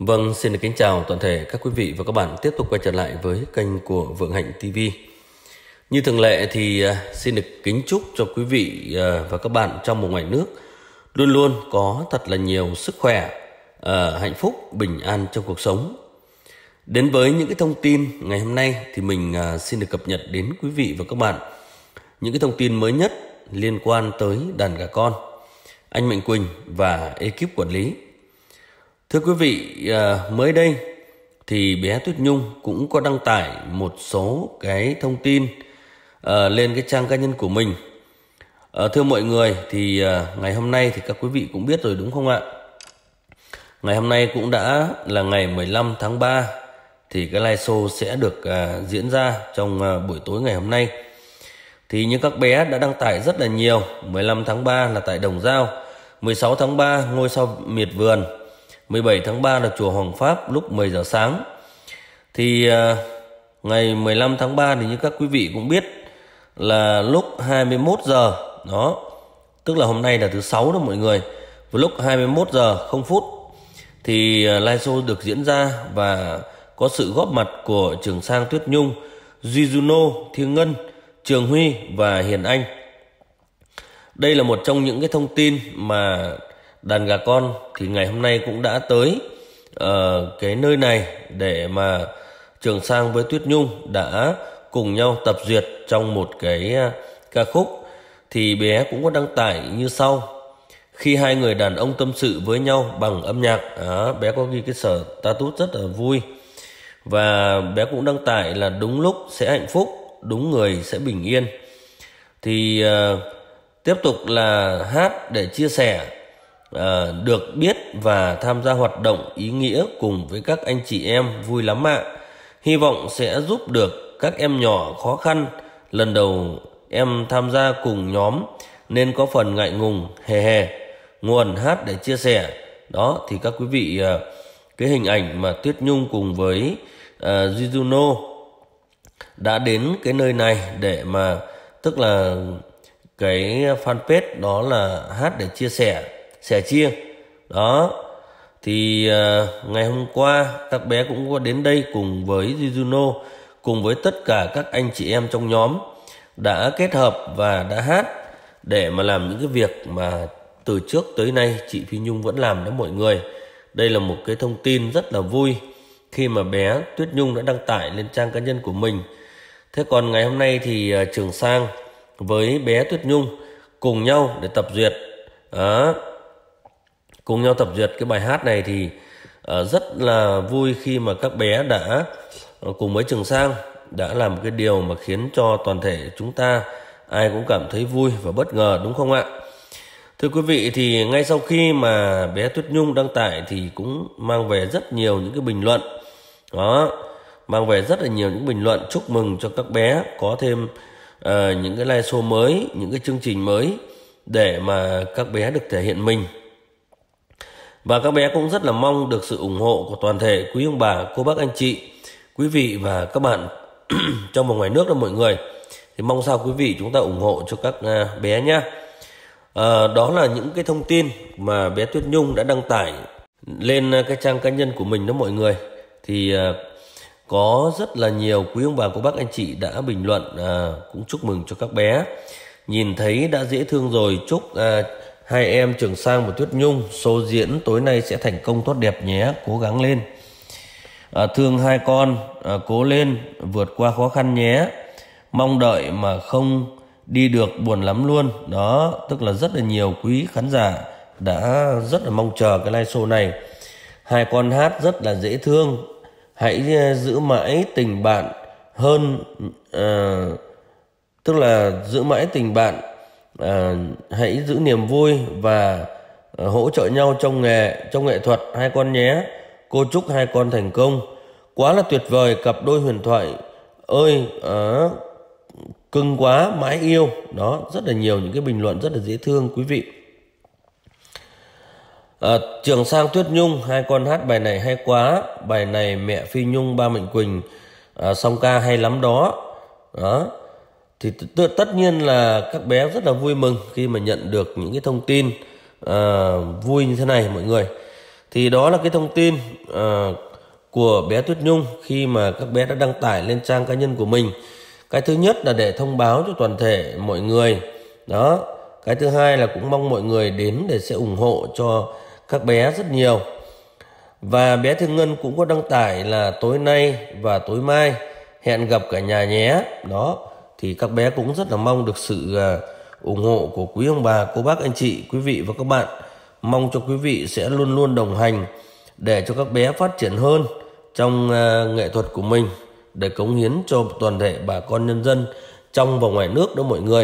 Vâng, xin được kính chào toàn thể các quý vị và các bạn tiếp tục quay trở lại với kênh của Vượng Hạnh TV. Như thường lệ thì xin được kính chúc cho quý vị và các bạn trong và ngoài nước luôn luôn có thật là nhiều sức khỏe, hạnh phúc, bình an trong cuộc sống. Đến với những cái thông tin ngày hôm nay thì mình xin được cập nhật đến quý vị và các bạn những cái thông tin mới nhất liên quan tới đàn gà con, anh Mạnh Quỳnh và ekip quản lý. Thưa quý vị, mới đây thì bé Tuyết Nhung cũng có đăng tải một số cái thông tin lên cái trang cá nhân của mình. Thưa mọi người, thì ngày hôm nay thì các quý vị cũng biết rồi đúng không ạ? Ngày hôm nay cũng đã là ngày 15 tháng 3 thì cái live show sẽ được diễn ra trong buổi tối ngày hôm nay. Thì như các bé đã đăng tải rất là nhiều, 15 tháng 3 là tại Đồng Dao, 16 tháng 3 ngôi sao miệt vườn, 17 tháng 3 là chùa Hoàng Pháp lúc 10 giờ sáng. Thì ngày 15 tháng 3 thì như các quý vị cũng biết là lúc 21 giờ đó, tức là hôm nay là thứ 6 đó mọi người. Vào lúc 21 giờ 0 phút thì live show được diễn ra và có sự góp mặt của Trường Sang, Tuyết Nhung, Duy Juno, Thiên Ngân, Trường Huy và Hiền Anh. Đây là một trong những cái thông tin mà đàn gà con thì ngày hôm nay cũng đã tới cái nơi này để mà Trường Sang với Tuyết Nhung đã cùng nhau tập duyệt trong một cái ca khúc. Thì bé cũng có đăng tải như sau: khi hai người đàn ông tâm sự với nhau bằng âm nhạc. Bé có ghi cái status rất là vui. Và bé cũng đăng tải là đúng lúc sẽ hạnh phúc, đúng người sẽ bình yên. Thì tiếp tục là hát để chia sẻ, được biết và tham gia hoạt động ý nghĩa cùng với các anh chị em vui lắm ạ. Hy vọng sẽ giúp được các em nhỏ khó khăn. Lần đầu em tham gia cùng nhóm nên có phần ngại ngùng, hề. Nguồn hát để chia sẻ. Đó thì các quý vị, cái hình ảnh mà Tuyết Nhung cùng với Duy Juno đã đến cái nơi này để mà, tức là cái fanpage đó là hát để chia sẻ, sẻ chia. Đó thì ngày hôm qua các bé cũng có đến đây cùng với Duy Juno, cùng với tất cả các anh chị em trong nhóm đã kết hợp và đã hát để mà làm những cái việc mà từ trước tới nay chị Phi Nhung vẫn làm đó mọi người. Đây là một cái thông tin rất là vui khi mà bé Tuyết Nhung đã đăng tải lên trang cá nhân của mình. Thế còn ngày hôm nay thì Trường Sang với bé Tuyết Nhung cùng nhau để tập duyệt. Cùng nhau tập duyệt cái bài hát này thì rất là vui khi mà các bé đã cùng với Trường Sang đã làm cái điều mà khiến cho toàn thể chúng ta ai cũng cảm thấy vui và bất ngờ, đúng không ạ? Thưa quý vị, thì ngay sau khi mà bé Tuyết Nhung đăng tải thì cũng mang về rất nhiều những cái bình luận. Đó, mang về rất là nhiều những bình luận chúc mừng cho các bé có thêm những cái live show mới, những cái chương trình mới để mà các bé được thể hiện mình. Và các bé cũng rất là mong được sự ủng hộ của toàn thể quý ông bà, cô bác, anh chị, quý vị và các bạn trong và ngoài nước đó mọi người. Thì mong sao quý vị chúng ta ủng hộ cho các bé nhé. Đó là những cái thông tin mà bé Tuyết Nhung đã đăng tải lên cái trang cá nhân của mình đó mọi người. Thì có rất là nhiều quý ông bà, cô bác, anh chị đã bình luận cũng chúc mừng cho các bé. Nhìn thấy đã dễ thương rồi, chúc hai em Trường Sang và Tuyết Nhung show diễn tối nay sẽ thành công tốt đẹp nhé, cố gắng lên. Thương hai con, cố lên, vượt qua khó khăn nhé. Mong đợi mà không đi được buồn lắm luôn. Đó, tức là rất là nhiều quý khán giả đã rất là mong chờ cái live show này. Hai con hát rất là dễ thương. Hãy giữ mãi tình bạn hơn, tức là giữ mãi tình bạn, hãy giữ niềm vui và hỗ trợ nhau trong nghệ thuật hai con nhé. Cô chúc hai con thành công. Quá là tuyệt vời, cặp đôi huyền thoại ơi, cưng quá, mãi yêu. Đó, rất là nhiều những cái bình luận rất là dễ thương quý vị. Trường Sang, Tuyết Nhung, hai con hát bài này hay quá. Bài này mẹ Phi Nhung, ba Mạnh Quỳnh song ca hay lắm đó. Đó thì tất nhiên là các bé rất là vui mừng khi mà nhận được những cái thông tin vui như thế này mọi người. Thì đó là cái thông tin của bé Tuyết Nhung khi mà các bé đã đăng tải lên trang cá nhân của mình. Cái thứ nhất là để thông báo cho toàn thể mọi người. Đó. Cái thứ hai là cũng mong mọi người đến để sẽ ủng hộ cho các bé rất nhiều. Và bé Thương Ngân cũng có đăng tải là tối nay và tối mai hẹn gặp cả nhà nhé. Đó. Thì các bé cũng rất là mong được sự ủng hộ của quý ông bà, cô bác, anh chị, quý vị và các bạn. Mong cho quý vị sẽ luôn luôn đồng hành để cho các bé phát triển hơn trong nghệ thuật của mình, để cống hiến cho toàn thể bà con nhân dân trong và ngoài nước đó mọi người.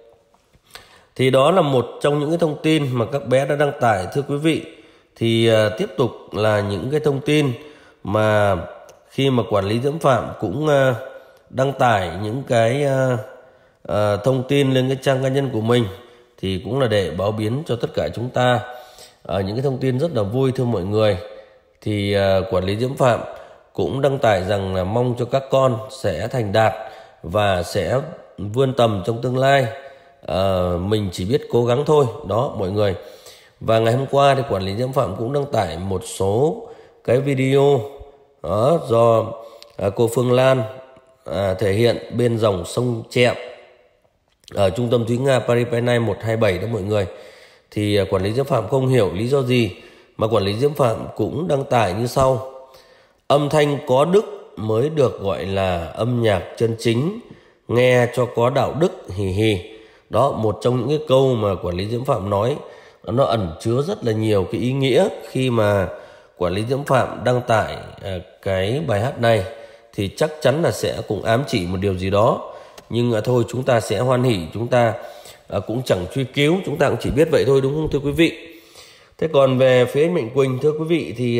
Thì đó là một trong những cái thông tin mà các bé đã đăng tải thưa quý vị. Thì tiếp tục là những cái thông tin mà khi mà quản lý Diễm Phạm cũng đăng tải những cái thông tin lên cái trang cá nhân của mình, thì cũng là để báo biến cho tất cả chúng ta những cái thông tin rất là vui thưa mọi người. Thì quản lý Diễm Phạm cũng đăng tải rằng là mong cho các con sẽ thành đạt và sẽ vươn tầm trong tương lai. Mình chỉ biết cố gắng thôi đó mọi người. Và ngày hôm qua thì quản lý Diễm Phạm cũng đăng tải một số cái video đó do cô Phương Lan thể hiện bên dòng sông Chẹm ở trung tâm Thúy Nga Paripinay 127 đó mọi người. Thì quản lý Diễm Phạm không hiểu lý do gì mà quản lý Diễm Phạm cũng đăng tải như sau: âm thanh có đức mới được gọi là âm nhạc chân chính, nghe cho có đạo đức, hì hì. Đó, một trong những cái câu mà quản lý Diễm Phạm nói, nó ẩn chứa rất là nhiều cái ý nghĩa khi mà quản lý Diễm Phạm đăng tải cái bài hát này. Thì chắc chắn là sẽ cũng ám chỉ một điều gì đó. Nhưng thôi chúng ta sẽ hoan hỉ, chúng ta cũng chẳng truy cứu, chúng ta cũng chỉ biết vậy thôi, đúng không thưa quý vị? Thế còn về phía anh Mạnh Quỳnh thưa quý vị, thì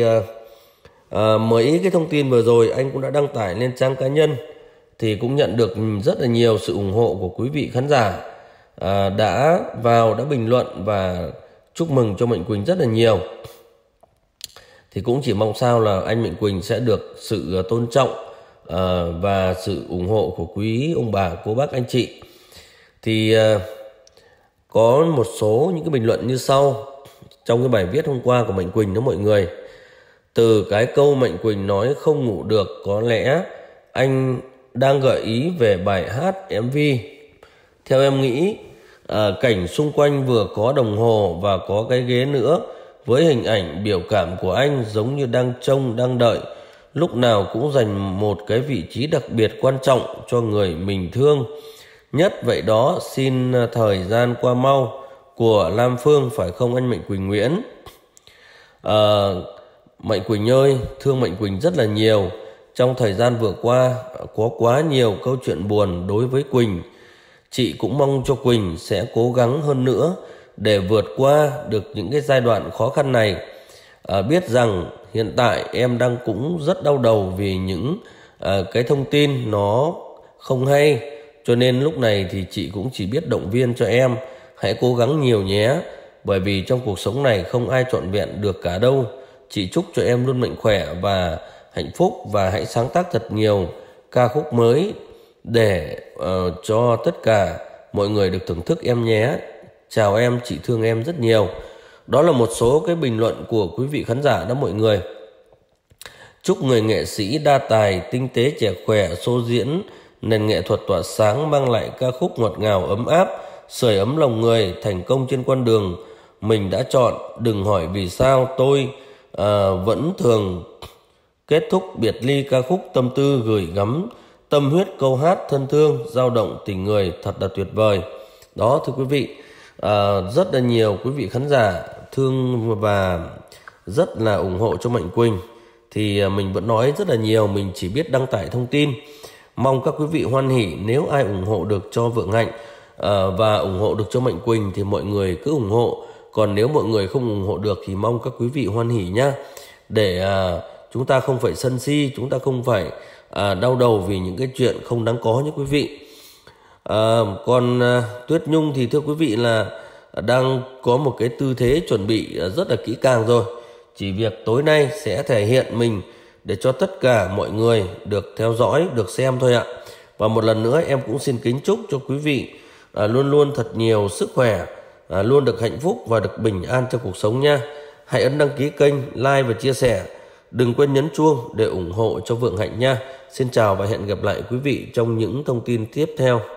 mấy cái thông tin vừa rồi anh cũng đã đăng tải lên trang cá nhân, thì cũng nhận được rất là nhiều sự ủng hộ của quý vị khán giả đã bình luận và chúc mừng cho Mạnh Quỳnh rất là nhiều. Thì cũng chỉ mong sao là anh Mạnh Quỳnh sẽ được sự tôn trọng và sự ủng hộ của quý ông bà, cô bác, anh chị. Thì có một số những cái bình luận như sau trong cái bài viết hôm qua của Mạnh Quỳnh đó mọi người. Từ cái câu Mạnh Quỳnh nói không ngủ được, có lẽ anh đang gợi ý về bài hát MV. Theo em nghĩ, cảnh xung quanh vừa có đồng hồ và có cái ghế nữa, với hình ảnh biểu cảm của anh giống như đang trông, đang đợi, lúc nào cũng dành một cái vị trí đặc biệt quan trọng cho người mình thương nhất vậy đó. Xin thời gian qua mau của Lam Phương, phải không anh Mạnh Quỳnh Nguyễn? Mạnh Quỳnh ơi, thương Mạnh Quỳnh rất là nhiều. Trong thời gian vừa qua có quá nhiều câu chuyện buồn đối với Quỳnh. Chị cũng mong cho Quỳnh sẽ cố gắng hơn nữa để vượt qua được những cái giai đoạn khó khăn này. Biết rằng hiện tại em đang cũng rất đau đầu vì những cái thông tin nó không hay, cho nên lúc này thì chị cũng chỉ biết động viên cho em hãy cố gắng nhiều nhé, bởi vì trong cuộc sống này không ai trọn vẹn được cả đâu. Chị chúc cho em luôn mạnh khỏe và hạnh phúc, và hãy sáng tác thật nhiều ca khúc mới để cho tất cả mọi người được thưởng thức em nhé. Chào em, chị thương em rất nhiều. Đó là một số cái bình luận của quý vị khán giả đó mọi người. Chúc người nghệ sĩ đa tài, tinh tế, trẻ khỏe, show diễn nền nghệ thuật tỏa sáng, mang lại ca khúc ngọt ngào ấm áp, sưởi ấm lòng người, thành công trên con đường mình đã chọn. Đừng hỏi vì sao tôi vẫn thường kết thúc biệt ly ca khúc tâm tư gửi gắm tâm huyết, câu hát thân thương, dao động tình người thật là tuyệt vời. Đó thưa quý vị, rất là nhiều quý vị khán giả thương và rất là ủng hộ cho Mạnh Quỳnh. Thì mình vẫn nói rất là nhiều, mình chỉ biết đăng tải thông tin. Mong các quý vị hoan hỉ, nếu ai ủng hộ được cho Vượng Hạnh và ủng hộ được cho Mạnh Quỳnh thì mọi người cứ ủng hộ. Còn nếu mọi người không ủng hộ được thì mong các quý vị hoan hỉ nhá, để chúng ta không phải sân si, chúng ta không phải đau đầu vì những cái chuyện không đáng có nhé quý vị. Còn Tuyết Nhung thì thưa quý vị là đang có một cái tư thế chuẩn bị rất là kỹ càng rồi. Chỉ việc tối nay sẽ thể hiện mình để cho tất cả mọi người được theo dõi, được xem thôi ạ. Và một lần nữa em cũng xin kính chúc cho quý vị luôn luôn thật nhiều sức khỏe, luôn được hạnh phúc và được bình an trong cuộc sống nha. hãy ấn đăng ký kênh, like và chia sẻ. Đừng quên nhấn chuông để ủng hộ cho Vượng Hạnh nha. Xin chào và hẹn gặp lại quý vị trong những thông tin tiếp theo.